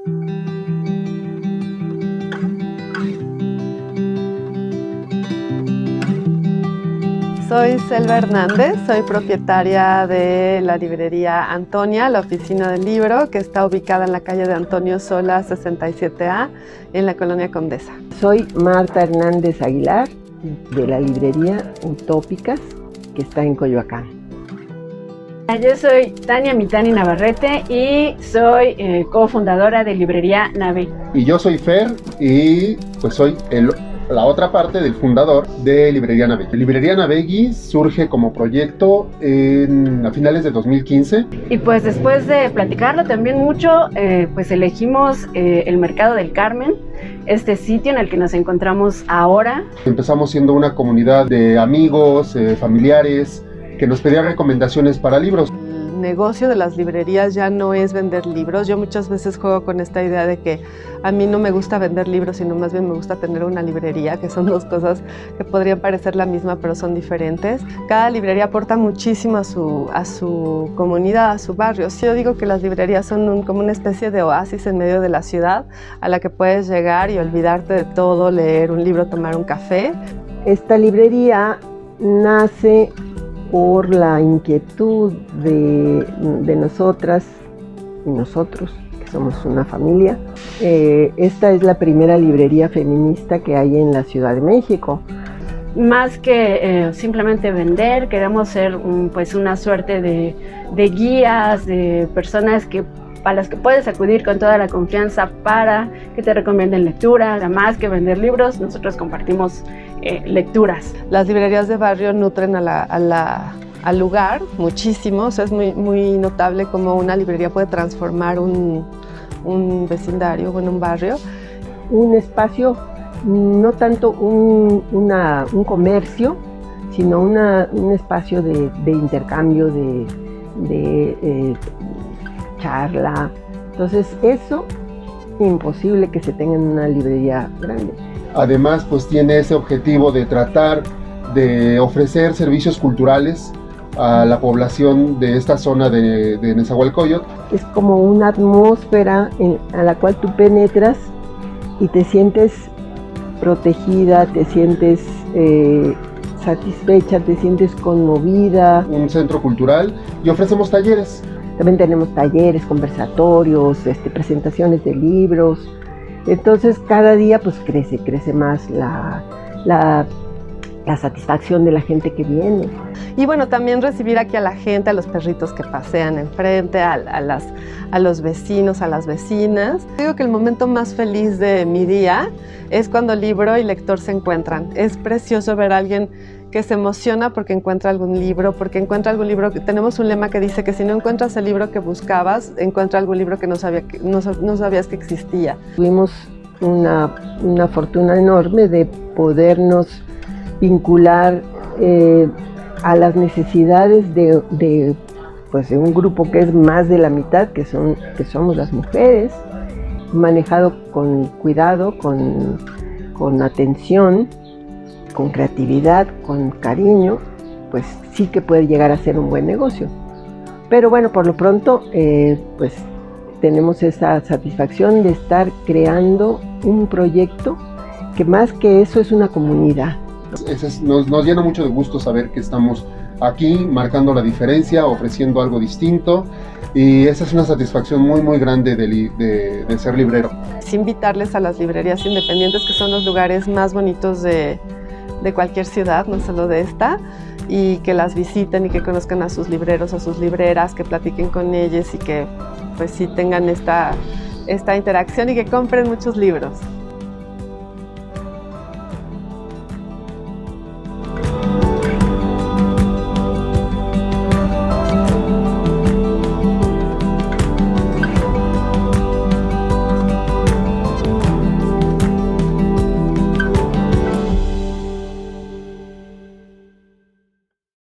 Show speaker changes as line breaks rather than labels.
Soy Selva Hernández, soy propietaria de la librería Antonia, la oficina del libro, que está ubicada en la calle de Antonio Sola 67A, en la colonia Condesa.
Soy Marta Hernández Aguilar, de la librería Utópicas, que está en Coyoacán.
Yo soy Tania Mitani Navarrete y soy cofundadora de Librería Navegui.
Y yo soy Fer y pues soy la otra parte del fundador de Librería Navegui. Librería Navegui surge como proyecto a finales de 2015.
Y pues después de platicarlo también mucho, pues elegimos el Mercado del Carmen, este sitio en el que nos encontramos ahora.
Empezamos siendo una comunidad de amigos, familiares, que nos pedían recomendaciones para libros.
El negocio de las librerías ya no es vender libros. Yo muchas veces juego con esta idea de que a mí no me gusta vender libros, sino más bien me gusta tener una librería, que son dos cosas que podrían parecer la misma, pero son diferentes. Cada librería aporta muchísimo a su comunidad, a su barrio. Sí, yo digo que las librerías son como una especie de oasis en medio de la ciudad, a la que puedes llegar y olvidarte de todo, leer un libro, tomar un café.
Esta librería nace por la inquietud de nosotras y nosotros, que somos una familia. Esta es la primera librería feminista que hay en la Ciudad de México.
Más que simplemente vender, queremos ser pues una suerte de guías, de personas a las que puedes acudir con toda la confianza para que te recomienden lectura. Además que vender libros, nosotros compartimos lecturas.
Las librerías de barrio nutren al lugar muchísimo. O sea, es muy notable cómo una librería puede transformar un vecindario, bueno, un barrio.
Un espacio, no tanto un comercio, sino un espacio de intercambio, de charla. Entonces eso, imposible que se tenga en una librería grande.
Además, pues tiene ese objetivo de tratar de ofrecer servicios culturales a la población de esta zona de Nezahualcóyotl.
Es como una atmósfera a la cual tú penetras y te sientes protegida, te sientes satisfecha, te sientes conmovida.
Un centro cultural y ofrecemos talleres.
También tenemos talleres, conversatorios, presentaciones de libros. Entonces cada día pues crece más la satisfacción de la gente que viene.
Y bueno, también recibir aquí a la gente, a los perritos que pasean enfrente, a los vecinos, a las vecinas. Digo que el momento más feliz de mi día es cuando libro y lector se encuentran. Es precioso ver a alguien que se emociona porque encuentra algún libro, Tenemos un lema que dice que si no encuentras el libro que buscabas, encuentra algún libro que no sabías que existía.
Tuvimos una fortuna enorme de podernos vincular a las necesidades de un grupo que es más de la mitad, que somos las mujeres, manejado con cuidado, con atención, con creatividad, con cariño, pues sí que puede llegar a ser un buen negocio. Pero bueno, por lo pronto, pues tenemos esa satisfacción de estar creando un proyecto que más que eso es una comunidad.
Nos llena mucho de gusto saber que estamos aquí marcando la diferencia, ofreciendo algo distinto, y esa es una satisfacción muy grande de ser librero.
Es invitarles a las librerías independientes, que son los lugares más bonitos de cualquier ciudad, no solo de esta, y que las visiten y que conozcan a sus libreros, a sus libreras, que platiquen con ellos y que pues sí tengan esta interacción y que compren muchos libros.